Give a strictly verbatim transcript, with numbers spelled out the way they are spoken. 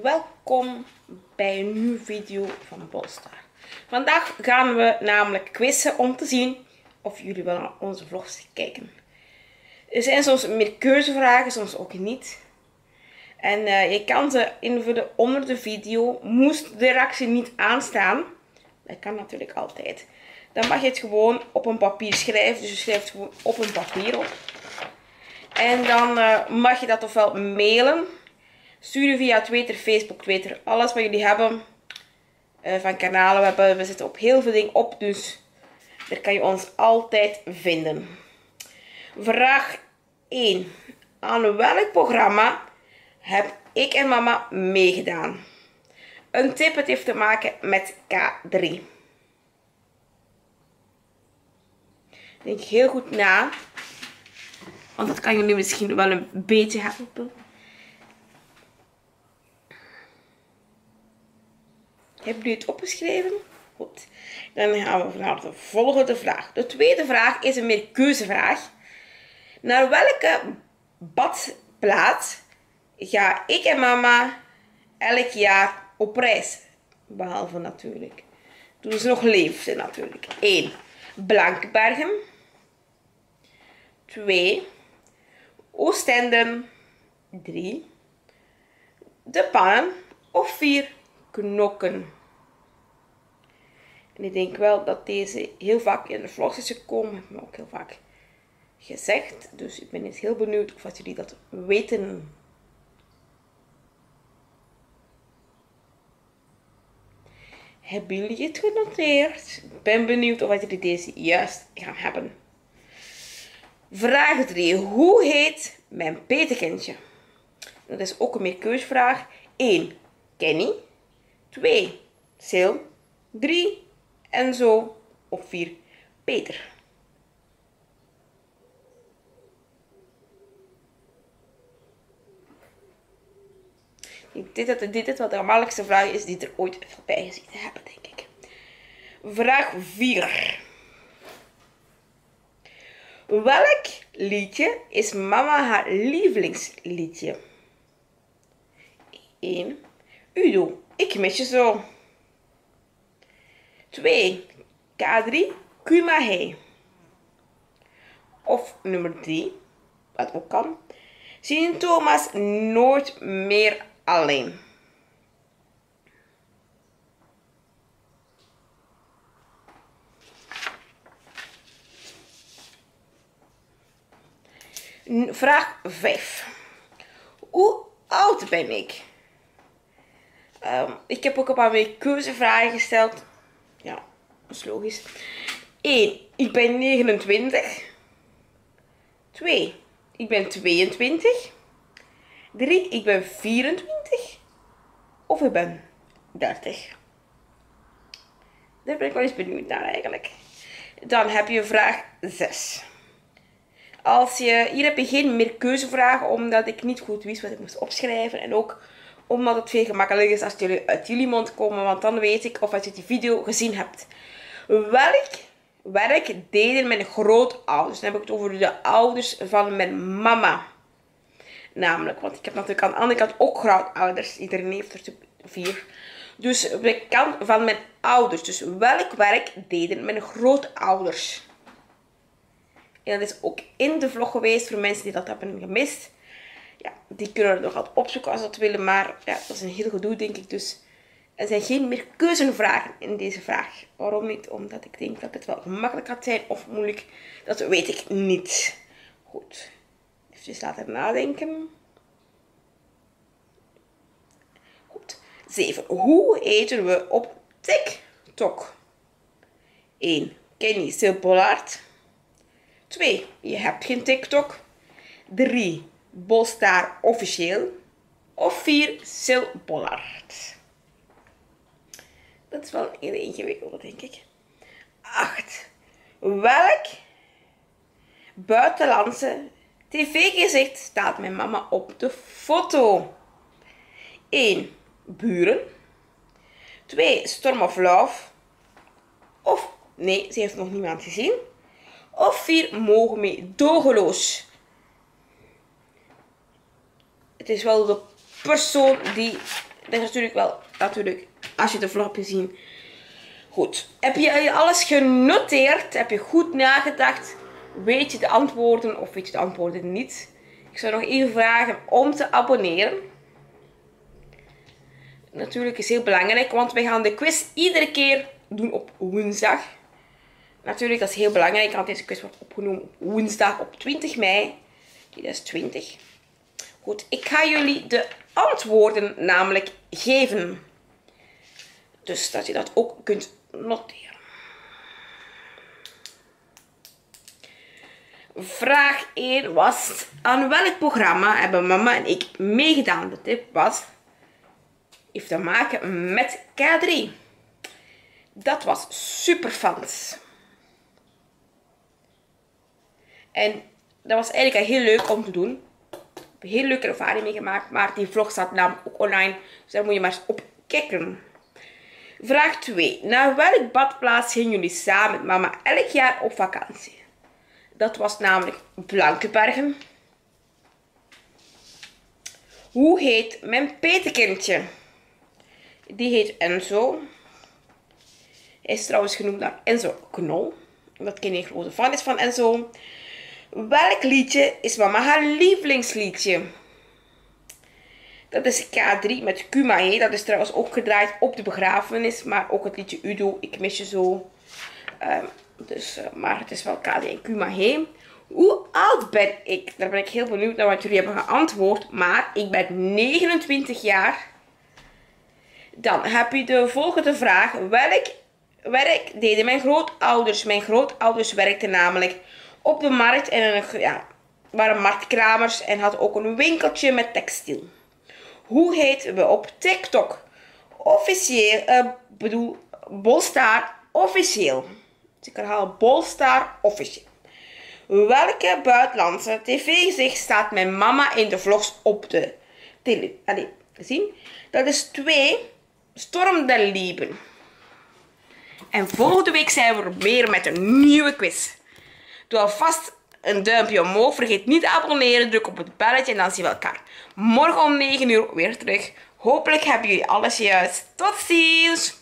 welkom bij een nieuwe video van Bolstar. Vandaag gaan we namelijk quizzen om te zien of jullie wel naar onze vlogs kijken. Er zijn soms meer keuzevragen, soms ook niet. En uh, je kan ze invullen onder de video. Moest de reactie niet aanstaan, dat kan natuurlijk altijd, dan mag je het gewoon op een papier schrijven. Dus je schrijft het gewoon op een papier op. En dan uh, mag je dat ofwel mailen, sturen via Twitter, Facebook, Twitter, alles wat jullie hebben uh, van kanalen. We, hebben, we zitten op heel veel dingen op, dus daar kan je ons altijd vinden. Vraag één. Aan welk programma heb ik en mama meegedaan? Een tip, het heeft te maken met K drie. Denk heel goed na, want dat kan jullie misschien wel een beetje helpen. Hebben jullie het opgeschreven? Goed. Dan gaan we naar de volgende vraag. De tweede vraag is een meer keuzevraag. Naar welke badplaats ga ik en mama elk jaar op reis? Behalve natuurlijk toen ze nog leefden natuurlijk. één. Blankenbergen. twee. Oostende. drie. De Pannen. Of vier. Knokken. En ik denk wel dat deze heel vaak in de vlogs is gekomen. Heb ik me ook heel vaak gezegd. Dus ik ben eens heel benieuwd of jullie dat weten. Hebben jullie het genoteerd? Ik ben benieuwd of jullie deze juist gaan hebben. Vraag drie. Hoe heet mijn petekindje? Dat is ook een meerkeusvraag. één. Kenny. twee. Sil. drie. Enzo. Of vier. Peter. Ik denk dat dit het wat de gemakkelijkste vraag is die er ooit voorbij gezien hebben, denk ik. Vraag vier. Welk liedje is mama haar lievelingsliedje? één. Udo, ik mis je zo. twee. K drie, Kumahe. Of nummer drie, wat ook kan. Zien Thomas nooit meer alleen. Vraag vijf. Hoe oud ben ik? Um, ik heb ook een paar meer keuzevragen gesteld. Ja, dat is logisch. één. Ik ben negenentwintig. twee. Ik ben tweeëntwintig. drie. Ik ben vierentwintig. Of ik ben dertig. Daar ben ik wel eens benieuwd naar eigenlijk. Dan heb je vraag zes. Als je, hier heb je geen meer keuzevragen, omdat ik niet goed wist wat ik moest opschrijven. En ook omdat het veel gemakkelijker is als jullie uit jullie mond komen. Want dan weet ik of je die video gezien hebt. Welk werk deden mijn grootouders? Dan heb ik het over de ouders van mijn mama. Namelijk, want ik heb natuurlijk aan de andere kant ook grootouders. Iedereen heeft er vier. Dus de kant van mijn ouders. Dus welk werk deden mijn grootouders? En dat is ook in de vlog geweest voor mensen die dat hebben gemist. Ja, die kunnen het nog altijd opzoeken als ze dat willen. Maar ja, dat is een heel gedoe, denk ik. Dus er zijn geen meer keuzevragen in deze vraag. Waarom niet? Omdat ik denk dat het wel gemakkelijk gaat zijn of moeilijk. Dat weet ik niet. Goed. Even laten nadenken. Goed. zeven. Hoe eten we op TikTok? één. Kenny Sil Pollard. twee. Je hebt geen TikTok. drie. Bolstar officieel. Of vier. Sil Pollard. Dat is wel een ingewikkelde, denk ik. acht. Welk buitenlandse tv-gezicht staat mijn mama op de foto? één. Buren. twee. Storm of Love. Of, nee, ze heeft nog niemand gezien. Of vier. Mogen mee dogeloos. Het is wel de persoon die dat is natuurlijk wel, natuurlijk, als je de vlog hebt gezien. Goed. Heb je alles genoteerd? Heb je goed nagedacht? Weet je de antwoorden of weet je de antwoorden niet? Ik zou nog even vragen om te abonneren. Natuurlijk is heel belangrijk, want wij gaan de quiz iedere keer doen op woensdag. Natuurlijk, dat is heel belangrijk, want deze quiz wordt opgenomen op woensdag op twintig mei tweeduizend twintig. Goed, ik ga jullie de antwoorden namelijk geven. Dus dat je dat ook kunt noteren. Vraag één was: aan welk programma hebben mama en ik meegedaan? De tip was: heeft te maken met K drie. Dat was Superfans. En dat was eigenlijk heel leuk om te doen. Ik heb een heel leuke ervaring meegemaakt. Maar die vlog staat namelijk ook online. Dus daar moet je maar eens op kijken. Vraag twee. Naar welk badplaats gingen jullie samen met mama elk jaar op vakantie? Dat was namelijk Blankenbergen. Hoe heet mijn petekindje? Die heet Enzo. Hij is trouwens genoemd naar Enzo Knol. Dat ken ik grote fan is van Enzo. Welk liedje is mama haar lievelingsliedje? Dat is K drie met Kumae. Dat is trouwens ook gedraaid op de begrafenis. Maar ook het liedje Udo, Ik mis je zo. Um, dus, uh, maar het is wel K drie en Kumae. Hoe oud ben ik? Daar ben ik heel benieuwd naar wat jullie hebben geantwoord. Maar ik ben negenentwintig jaar. Dan heb je de volgende vraag. Welk werk deden mijn grootouders? Mijn grootouders werkten namelijk op de markt. En een, ja, waren marktkramers en hadden ook een winkeltje met textiel. Hoe heten we op TikTok? Officieel, uh, bedoel, Bolstar officieel. Dus ik herhaal Bolstar officieel. Welke buitenlandse tv-gezicht staat mijn mama in de vlogs op de tele? Allee, gezien? Dat is twee. Storm der Lieben. En volgende week zijn we er weer met een nieuwe quiz. Doe alvast een duimpje omhoog. Vergeet niet te abonneren. Druk op het belletje en dan zien we elkaar morgen om negen uur weer terug. Hopelijk hebben jullie alles juist. Tot ziens!